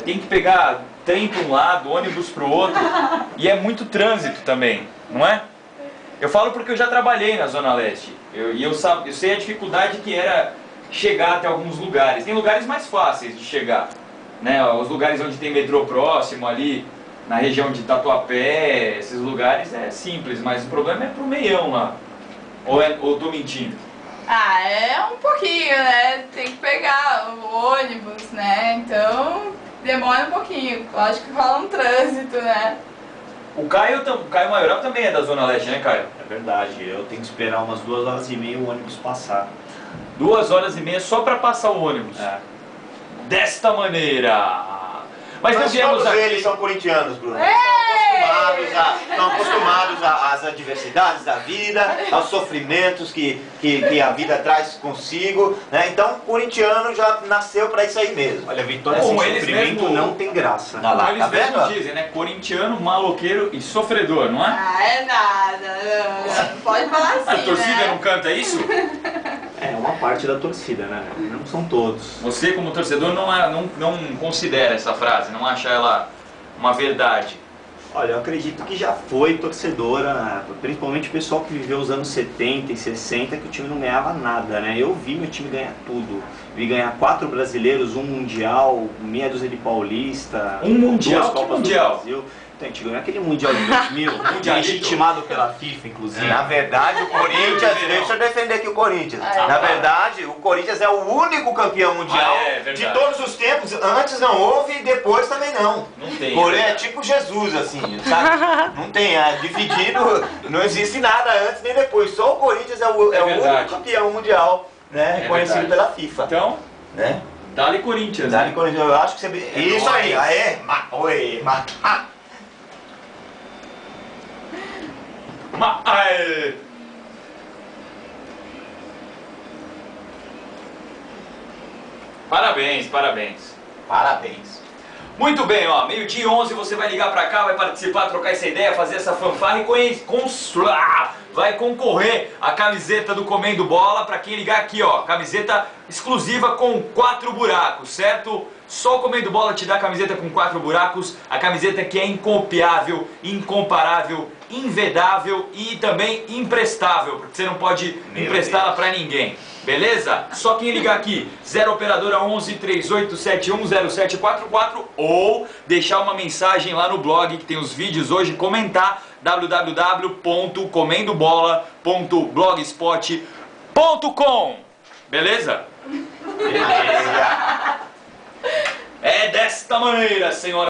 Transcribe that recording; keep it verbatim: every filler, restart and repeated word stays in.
tem que pegar trem para um lado, ônibus para o outro, e é muito trânsito também, não é? Eu falo porque eu já trabalhei na Zona Leste, eu, e eu, eu sei a dificuldade que era chegar até alguns lugares. Tem lugares mais fáceis de chegar, né? Os lugares onde tem metrô próximo, ali na região de Tatuapé, esses lugares é simples, mas o problema é pro meião lá. Ou, é, ou tô mentindo? Ah, é um pouquinho, né? Tem que pegar o ônibus, né? Então demora um pouquinho. Lógico que rola um trânsito, né? O Caio, o Caio Maioral também é da Zona Leste, né, Caio? É verdade, eu tenho que esperar umas duas horas e meia o ônibus passar. Duas horas e meia só para passar o ônibus. É. Desta maneira. Mas, Mas não viemos todos aqui... eles são corintianos, Bruno. Ei! Estão acostumados, a, estão acostumados a- às adversidades da vida, aos sofrimentos que, que, que a vida traz consigo, né? Então, o corintiano já nasceu para isso aí mesmo. Olha, vitória Como sem eles sofrimento mesmo- não tem graça. Olha lá, Como eles tá vendo? mesmos dizem, né? Corintiano, maloqueiro e sofredor, não é? Ah, é nada. Não, não pode falar assim, A torcida né? não canta isso? É uma parte da torcida, né? Não são todos. Você, como torcedor, não, é, não, não considera essa frase, não acha ela uma verdade. Olha, eu acredito que já foi torcedora, né? Principalmente o pessoal que viveu os anos setenta e sessenta, que o time não ganhava nada, né? Eu vi meu time ganhar tudo. Vi ganhar quatro brasileiros, um mundial, meia dúzia de paulista, Um mundial? duas Que Copas mundial? do Brasil. Então a gente ganhou aquele mundial de dois mil, Mundialito. legitimado pela FIFA, inclusive. Na verdade, o Corinthians, deixa eu defender aqui o Corinthians. Ah, Na é. verdade, o Corinthians é o único campeão mundial Ah, é, verdade. de todos os tempos. Antes não houve e depois também não. Não tem. Porém, né? é tipo Jesus, assim, sabe? Não tem, é dividido, não existe nada antes nem depois. Só o Corinthians é o, é É o verdade. único campeão mundial, né? É Reconhecido verdade. pela FIFA. Então, Né? dale Corinthians. Dali, Né? Corinthians, eu acho que você. É Isso nóis. aí, aê, ma, oi, ma, ah. Ma- aê. Parabéns, parabéns. Parabéns. Muito bem, ó, meio-dia e onze, você vai ligar pra cá, vai participar, trocar essa ideia, fazer essa fanfarra e conhe- cons- ah, vai concorrer a camiseta do Comendo Bola pra quem ligar aqui, ó, camiseta exclusiva com quatro buracos, certo? Só o Comendo Bola te dá a camiseta com quatro buracos, a camiseta que é incopiável, incomparável, invedável e também imprestável, porque você não pode Meu emprestá-la Deus. pra ninguém. Beleza? Só quem ligar aqui, zero operadora onze, três oito sete um, zero sete quatro quatro ou deixar uma mensagem lá no blog que tem os vídeos hoje, comentar w w w ponto comendo bola ponto blogspot ponto com. Beleza? Beleza. É desta maneira, senhora.